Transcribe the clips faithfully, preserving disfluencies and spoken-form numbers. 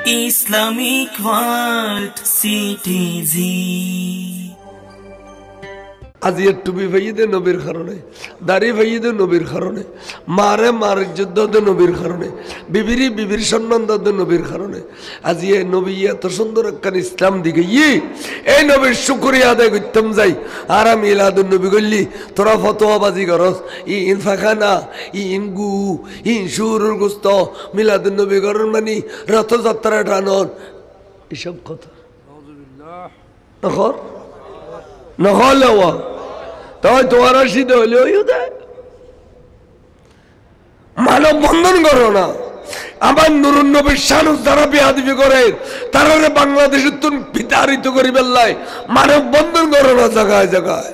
Islamic World C T G আজিয়ে টুপি ভাইয়ে নবীর কারণে, দাড়ি ভাইয়ে নবীর কারণে, মারে মার যুদ্ধ নবীর কারণে, বিবিরি বিবির সম্মান দে নবীর কারণে। আজিয়ে নবী এত সুন্দর একখান ইসলাম দিকে ই এই নবীর শুকরিয়া আদায় করতাম যাই। আর আমি মিলাদুন নবী করলি তোরা ফতোয়াবাজি করস, ই ইনফাখানা, ই ইনগু, ই সুরুর গুস্ত, মিলাদুন নবী করেন মানে রথযাত্রা টানন, এসব কথা নখর নহলে তাই তোমার সিদ্ধ হলে মানব বন্ধন করো না। আমার নুরুল নবীর শানুস যারা বেয়াদবি করে তারা বাংলাদেশের তুন বিতাড়িত করি বেল্লায় মানব বন্ধন করো না জায়গায় জায়গায়।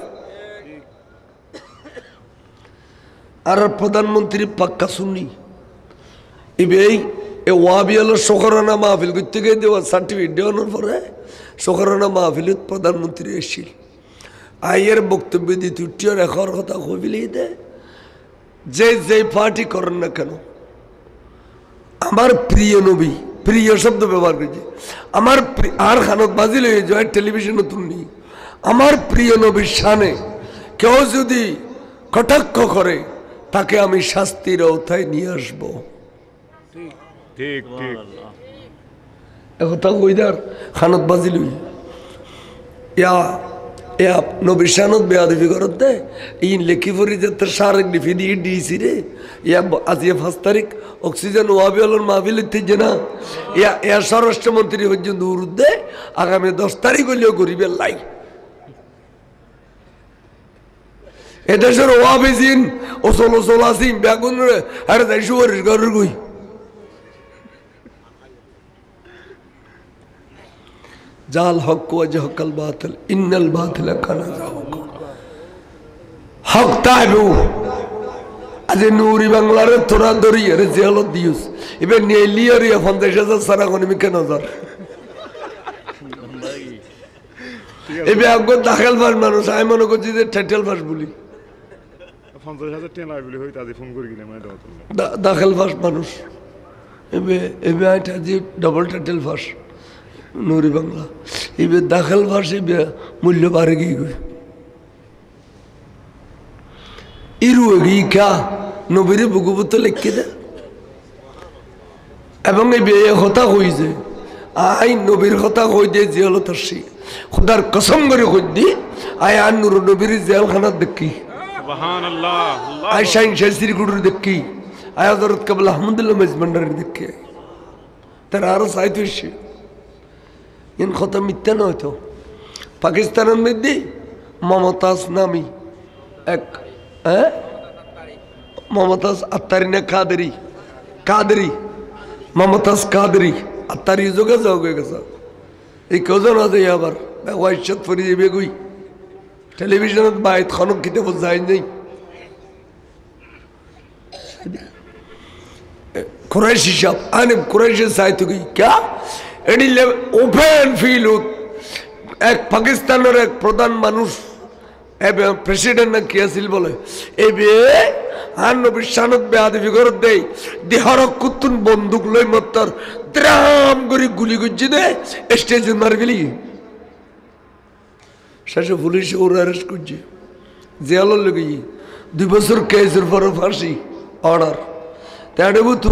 আর প্রধানমন্ত্রী পাক্কা শুনি এই ওয়াবি হলো শোকরানা মাহফিল করতে গিয়ে দেওয়া সার্টিফিকেট দেওয়ানোর পরে শোকরানা মাহফিল প্রধানমন্ত্রী এসেছিল। আইয়ের বক্তব্য দিতে উঠিও রেখার কথা কবিলি দে যে যে পার্টি করেন না কেন, আমার প্রিয় নবী, প্রিয় শব্দ ব্যবহার করেছে, আমার আর খানত বাজিল হয়ে যায় টেলিভিশনে তুলনি, আমার প্রিয় নবীর শানে কেউ যদি কটাক্ষ করে তাকে আমি শাস্তির আওতায় নিয়ে আসবো। ঠিক ঠিক একথা কইদার খানত বাজিল ইয়া ইয়া নবীর শানত বেয়াদবি করত দে ইন লেখি পড়ি যে তোর সারেক ডিফি দিয়ে দিয়েছি রে ইয়া আজিয়ে পাঁচ তারিখ অক্সিজেন ওয়াবি হলোর মাহফিল ইত্যাদি না ইয়া ইয়া স্বরাষ্ট্রমন্ত্রী হচ্ছে দূর দে আগামী দশ তারিখ হলেও গরিবের লাই এদেশের ওয়াবি জিন ওসল ওসল আসিম বেগুন আরে যাই শুয়ারির ঘরের গই জাল হক ওয়াজহাকাল বাতিল ইন্নাল বাতিলা কানা যাহুকা হক তাইবু আজি নুরি বাংলারে তোরা ধরি আরে জেলত দিউস এবে নেলিয়ারিয়া পঞ্চাশ হাজার সারা কোন মিকে নজর এবে আগো দাখিল ফাস মানুষ আই মনে করছি যে টাইটেল ফাস বলি পঞ্চাশ হাজার টাকা বলি হই তাদি ফোন করি গিলে মানে দাখিল ফাস মানুষ এবে এবে আইটা যে ডাবল টাইটেল ফাস নুরি বাংলা এবার দাখিল ভাষে মূল্য বাড়ে গিয়ে গই ইরু গিয়ে কা নবীরে বুকুবুত লিখে দে এবং এই বিয়ে কথা কইছে আই নবীর কথা কই দিয়ে জেল তাসি খুদার কসম করে কই দি আই আর নুর নবীর জেলখানা দেখি সুবহানাল্লাহ আই শাইন শাসির গুরু দেখি আই হযরত কাবল আহমদুল্লাহ মেজবান্ডার দেখি তার আরো সাইতো এসে ইন কথা মিথ্যা নয় তো। পাকিস্তানের মধ্যে মমতাজ নামি এক হ্যাঁ মমতাজ আত্তারি না কাদেরি কাদেরি মমতাজ কাদেরি আত্তারি যোগাযোগ হয়ে গেছে এই কজন আছে আবার ওয়াইশত ফরি যাবে গই টেলিভিশনত বাইত খনক কিতে বোঝাই নেই কুরাইশি সাহেব আনে কুরাইশি সাইতো গই क्या এডিলে ওপেন ফিল এক পাকিস্তানের এক প্রধান মানুষ এবে প্রেসিডেন্ট না কি আছিল বলে এবে আর নবীর শানত বেয়াদবি করে দেই দেহর কুতুন বন্দুক লই মত্তর দ্রাম করে গুলি গুজি দে স্টেজে মার গেলি শেষে পুলিশ ওর অ্যারেস্ট করছে জেল লেগে দুই বছর কেসের পর ফাঁসি অর্ডার তাই তু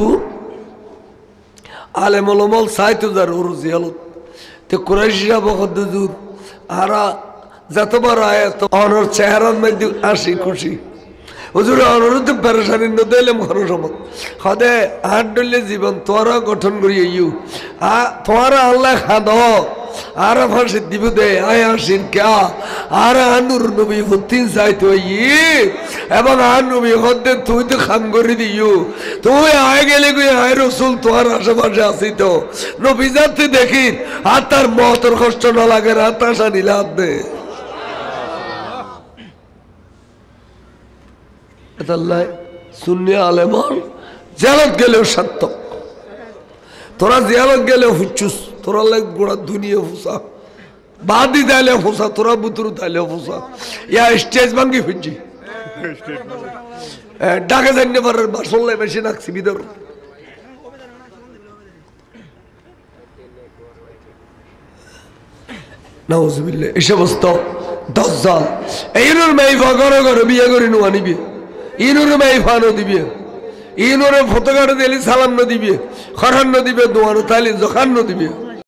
আলেম ওলামাল সাইতো যার ওর জিয়ালত তে কুরাইশিরা বখদ দূর আরা যতবার আয় তো অনর চেহারার মধ্যে আসি খুশি হুজুর অনুরোধ পেরেশানি নদইলাম ঘর সমত হদে হাত ডলে জীবন তোরা গঠন করি ইউ আ তোরা আল্লাহ খাদ আর ফাঁসি দিব দে আয় আসিন ক্যা আর আনুর নবী হতিন চাইতো ই এবং আর নবী হদে তুই তো খাম করে দিও তুই আয় গেলে গুই আয় রসুল তোর আশেপাশে আসি তো নবী যাতে দেখি আর তার মতর কষ্ট না লাগে রাত আসা নিলে হাত দে আল্লাহ শূন্য আলেমন জিয়ারত গেলেও সার্থক তোরা জিয়ারত গেলেও হুচ্ছুস তোরা লাগ গোড়া দুনিয়া ফুসা বাদি দাইলে ফুসা তোরা বুতুরু দাইলে ফুসা ইয়া স্টেজ ভাঙ্গি ফুজি ডাকে জানতে পারে বাসল্লাই বেশি নাকছি বিদর নাউজুবিল্লাহ এই সমস্ত দজ্জাল এইনুর মাইফা ঘরে ঘরে বিয়ে করে নোয়া নিবে ইনুর মাইফা ন দিবে ইনুরে ফটোকাটা দিলে সালাম ন দিবে খরান ন দিবে দোয়ানো তাইলে জখান ন দিবে